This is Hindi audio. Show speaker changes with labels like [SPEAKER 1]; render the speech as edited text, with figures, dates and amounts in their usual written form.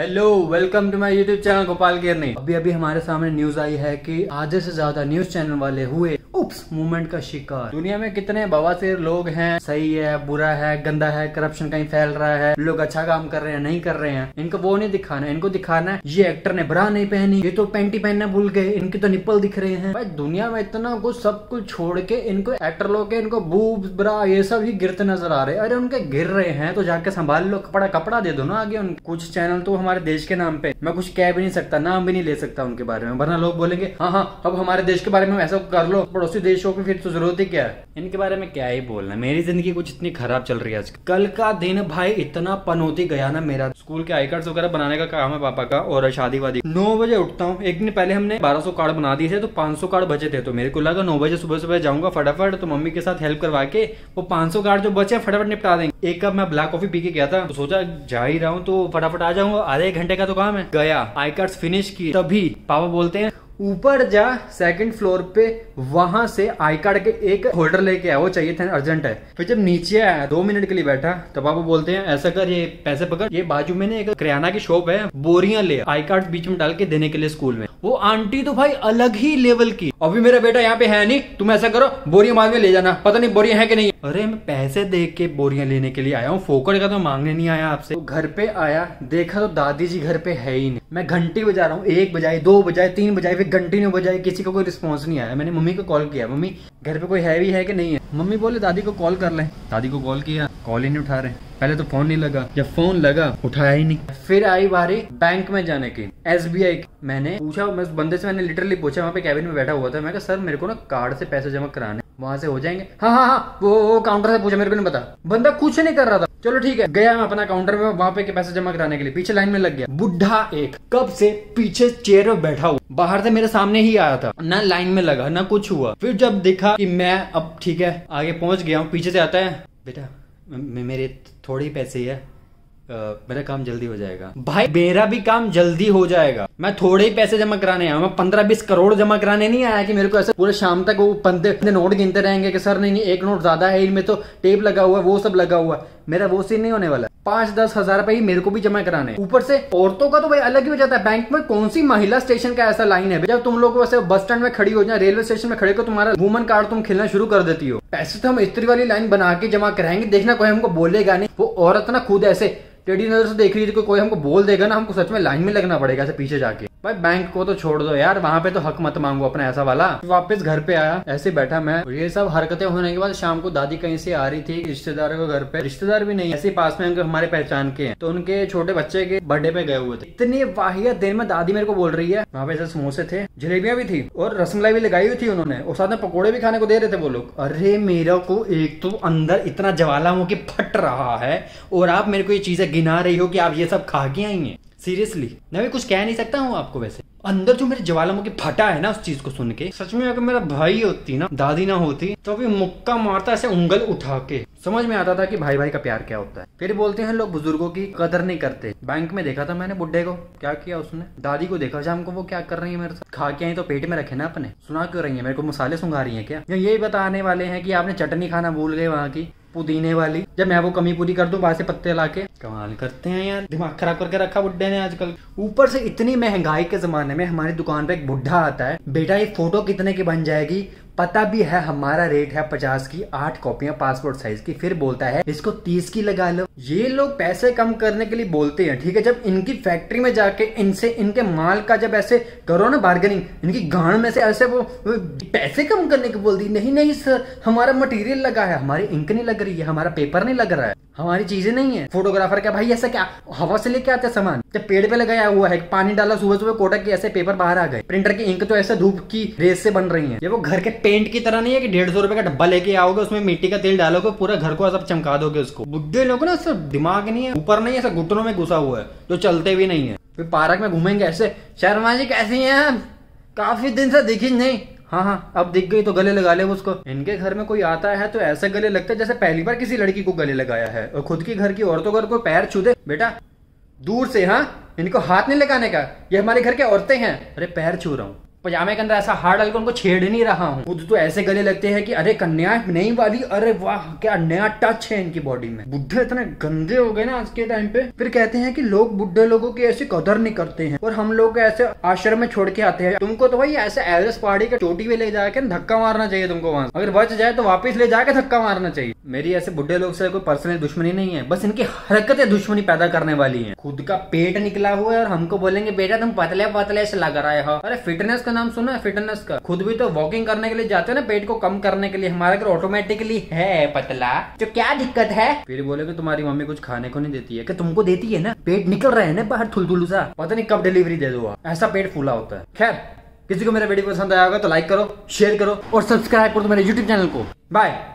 [SPEAKER 1] Hello, welcome to my YouTube channel Gopal Kerni. अभी अभी हमारे सामने न्यूज आई है कि आधे से ज्यादा न्यूज चैनल वाले हुए उप्स मूवमेंट का शिकार। दुनिया में कितने बवासीर लोग हैं, सही है, बुरा है, गंदा है, करप्शन कहीं फैल रहा है, लोग अच्छा काम कर रहे हैं, नहीं कर रहे हैं, इनको वो नहीं दिखाना, इनको दिखाना है ये एक्टर ने ब्रा नहीं पहनी, ये तो पैंटी पहनना भूल गए, इनके तो निप्पल दिख रहे हैं। भाई दुनिया में इतना कुछ सब कुछ छोड़ के इनको एक्टर लोग के इनको बूब्स ब्रा ये सब ही गिरते नजर आ रहे हैं। अरे उनके गिर रहे हैं तो जाके संभाल लो, कपड़ा कपड़ा दे दो ना आगे उनको। कुछ चैनल तो हमारे देश के नाम पे, मैं कुछ कह भी नहीं सकता, नाम भी नहीं ले सकता उनके बारे में, वरना लोग बोलेंगे हाँ अब हमारे देश के बारे में ऐसा कर लो, पड़ोसी देशों की फिर तो जरूरत ही क्या है। इनके बारे में क्या ही बोलना, मेरी जिंदगी कुछ इतनी खराब चल रही है आज। कल का दिन भाई इतना पनौती गया ना, मेरा स्कूल के आई कार्ड वगैरह बनाने का काम है पापा का, और शादी वादी 9 बजे उठता हूँ। एक दिन पहले हमने 1200 कार्ड बना दिए थे, तो 500 कार्ड बचे थे, तो मेरे को लगा 9 बजे सुबह सुबह जाऊंगा फटाफट, तो मम्मी के साथ हेल्प करवा के वो 500 कार्ड जो बचे फटाफट निपटा देंगे। एक कप मैं ब्लैक कॉफी पी के गया था, तो सोचा जा ही रहा हूँ तो फटाफट आ जाऊंगा, आधे एक घंटे का तो काम है। गया आई कार्ड फिनिश की, तभी पापा बोलते हैं ऊपर जा सेकंड फ्लोर पे, वहां से आई कार्ड के एक होल्डर लेके आया, वो चाहिए था, अर्जेंट है। फिर जब नीचे आया 2 मिनट के लिए बैठा, तब पापा बोलते हैं ऐसा कर, ये पैसे पकड़, ये बाजू में एक किराना की शॉप है, बोरियां ले आई कार्ड बीच में डाल के देने के लिए स्कूल में। वो आंटी तो भाई अलग ही लेवल की, अभी मेरा बेटा यहाँ पे है नहीं, तुम ऐसा करो बोरियां बाद में ले जाना, पता नहीं बोरियां है कि नहीं। अरे मैं पैसे दे के बोरियां लेने के लिए आया हूँ, फोकट का तो मांगने नहीं आया आपसे। तो घर पे आया, देखा तो दादी जी घर पे है ही नहीं। मैं घंटी बजा रहा हूँ, 1 बजाए, 2 बजाए, 3 बजाए, फिर घंटी नहीं बजाए, किसी का कोई रिस्पॉन्स नहीं आया। मैंने मम्मी को कॉल किया, मम्मी घर पे कोई है भी है कि नहीं है। मम्मी बोले दादी को कॉल कर ले। दादी को कॉल किया, कॉल ही नहीं उठा रहे। पहले तो फोन नहीं लगा, जब फोन लगा उठाया ही नहीं। फिर आई बारी बैंक में जाने की, SBI की। मैंने पूछा, मैं उस बंदे से मैंने लिटरली पूछा, वहाँ पे कैबिन में बैठा हुआ था, मैं कहा सर मेरे को ना कार्ड से पैसे जमा कराने, वहां से हो जाएंगे? हाँ वो काउंटर से पूछा, मेरे को नहीं पता। बंदा कुछ नहीं कर रहा था, चलो ठीक है। गया मैं अपना काउंटर में, वहां पे पैसे जमा कराने के लिए पीछे लाइन में लग गया। बुढ़ा एक कब से पीछे चेयर में बैठा हुआ, बाहर से मेरे सामने ही आया था, ना लाइन में लगा ना कुछ हुआ। फिर जब देखा कि मैं अब ठीक है आगे पहुंच गया हूँ, पीछे से आता है, बेटा मेरे थोड़े ही पैसे ही है, मेरा काम जल्दी हो जाएगा। भाई मेरा भी काम जल्दी हो जाएगा, मैं थोड़े ही पैसे जमा कराने आया, मैं 15-20 करोड़ जमा कराने नहीं आया कि मेरे को ऐसे पूरे शाम तक वो बंदे नोट गिनते रहेंगे कि सर नहीं एक नोट ज्यादा है, इनमें तो टेप लगा हुआ है, वो सब लगा हुआ है। मेरा वो सीन नहीं होने वाला। 5-10 हजार रुपए ही मेरे को भी जमा कराने। ऊपर से औरतों का तो भाई अलग ही हो जाता है। बैंक में कौन सी महिला स्टेशन का ऐसा लाइन है, जब तुम लोग वैसे बस स्टैंड में खड़ी हो जाए, रेलवे स्टेशन में खड़े को तुम्हारा वुमन कार्ड तुम खेलना शुरू कर देती हो। पैसे तो हम इस्त्री वाली लाइन बना के जमा कराएंगे, देखना कोई हमको बोलेगा नहीं। वो औरत ना खुद ऐसे टेढ़ी नजर से देख रही थी, कोई हमको बोल देगा ना, हमको सच में लाइन में लगना पड़ेगा ऐसे पीछे जाके। भाई बैंक को तो छोड़ दो यार, वहां पे तो हक मत मांगो अपना ऐसा वाला। वापस घर पे आया, ऐसे बैठा मैं, ये सब हरकतें होने के बाद शाम को दादी कहीं से आ रही थी रिश्तेदारों के घर पे, रिश्तेदार भी नहीं, ऐसे पास में हमारे पहचान के हैं, तो उनके छोटे बच्चे के बर्थडे पे गए हुए थे। इतनी वाहियात देर में दादी मेरे को बोल रही है, वहाँ पे ऐसे समोसे थे, जलेबियां भी थी और रसमलाई भी लगाई हुई थी उन्होंने, और साथ में पकौड़े भी खाने को दे रहे थे वो लोग। अरे मेरा को एक तो अंदर इतना ज्वालामुखी फट रहा है, और आप मेरे को ये चीजें गिना रही हो कि आप ये सब खा के आई हैं। सीरियसली मैं भी कुछ कह नहीं सकता हूँ आपको, वैसे अंदर जो मेरे ज्वालामुखी फटा है ना उस चीज को सुन के, सच में अगर मेरा भाई होती ना, दादी ना होती, तो अभी मुक्का मारता ऐसे उंगल उठा के। समझ में आता था कि भाई भाई का प्यार क्या होता है। फिर बोलते हैं लोग बुजुर्गों की कदर नहीं करते। बैंक में देखा था मैंने बुड्ढे को, क्या किया उसने, दादी को देखा शाम को वो क्या कर रही है मेरे साथ, खा के आई तो पेट में रखे ना अपने, सुना क्यों रही है मेरे को, मसाले सुंघा रही है क्या, या यही बताने वाले हैं कि आपने चटनी खाना भूल गए वहाँ की पुदीने वाली, जब मैं वो कमी पूरी कर दूं वहां से पत्ते लाके। कमाल करते हैं यार, दिमाग खराब करके रखा बुड्ढे ने आजकल। ऊपर से इतनी महंगाई के जमाने में हमारी दुकान पे एक बुड्ढा आता है, बेटा ये फोटो कितने की बन जाएगी, पता भी है हमारा रेट है 50 की, 8 कॉपियां पासपोर्ट साइज की, फिर बोलता है इसको 30 की लगा लो। ये लोग पैसे कम करने के लिए बोलते हैं, ठीक है, जब इनकी फैक्ट्री में जाके इनसे इनके माल का जब ऐसे करो ना बार्गेनिंग, इनकी गांड में से ऐसे वो पैसे कम करने को बोलती, नहीं सर हमारा मटेरियल लगा है, हमारी इंक नहीं लग रही है, हमारा पेपर नहीं लग रहा है, हमारी चीजें नहीं है। फोटोग्राफर क्या भाई ऐसा क्या हवा से लेके आते सामान, जब पेड़ पे लगाया हुआ है, पानी डाला सुबह सुबह कोटक के ऐसे पेपर बाहर आ गए। प्रिंटर की इंक तो ऐसे धूप की रेस से बन रही है। ये वो घर के पेंट की तरह नहीं है कि 150 रुपए का डब्बा लेके आओगे, उसमें मिट्टी का तेल डालोगे, पूरा घर को सब चमका दोगे उसको। बुड्ढे लोग ना सब दिमाग नहीं है, ऊपर नहीं, ऐसा घुटनों में घुसा हुआ है, जो चलते भी नहीं है। फिर पार्क में घूमेंगे ऐसे, शर्मा जी कैसी हैं, काफी दिन से दिखी नहीं, हाँ अब दिख गई तो गले लगा ले उसको। इनके घर में कोई आता है तो ऐसे गले लगता है जैसे पहली बार किसी लड़की को गले लगाया है, और खुद की घर की औरतों को पैर छू दे, बेटा दूर से, हाँ इनको हाथ नहीं लगाने का, ये हमारे घर के औरतें हैं। अरे पैर छू रहा हूँ, पजामे के अंदर ऐसा हार डाल के उनको छेड़ नहीं रहा हूँ। खुद तो ऐसे गले लगते हैं कि अरे कन्या नई वाली, अरे वाह क्या नया टच है इनकी बॉडी में। बुढ़े इतने गंदे हो गए ना आज के टाइम पे। फिर कहते हैं कि लोग बुढ़े लोगों की ऐसी कदर नहीं करते हैं और हम लोग ऐसे आश्रम में छोड़ के आते हैं। तुमको तो भाई ऐसे एवरेस्ट पहाड़ी के चोटी पे ले जाके धक्का मारना चाहिए तुमको। वहां अगर बच जाए तो वापस ले जाके धक्का मारना चाहिए। मेरी ऐसे बुढ़े लोग से कोई पर्सनल दुश्मनी नहीं है, बस इनकी हरकतें दुश्मनी पैदा करने वाली हैं। खुद का पेट निकला हुआ है और हमको बोलेंगे बेटा तुम पतले पतले से लग रहे हो। अरे फिटनेस का नाम सुना है? फिटनेस का खुद भी तो वॉकिंग करने के लिए जाते हैं ना, पेट को कम करने के लिए। हमारा अगर ऑटोमेटिकली है पतला तो क्या दिक्कत है? फिर बोले कि तुम्हारी मम्मी कुछ खाने को नहीं देती है। कि तुमको देती है ना, पेट निकल रहे हैं ना बाहर थुलथुलू सा, पता नहीं कब डिलीवरी दे दो, ऐसा पेट फूला होता है। खैर किसी को मेरा वीडियो पसंद आया होगा तो लाइक करो, शेयर करो और सब्सक्राइब करो मेरे यूट्यूब चैनल को। बाय।